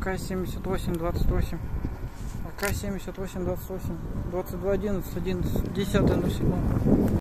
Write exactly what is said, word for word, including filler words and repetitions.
АК семьдесят восемь двадцать восемь. АК семьдесят восемь двадцать восемь. двадцать два одиннадцать одиннадцать. десятое ноль седьмое.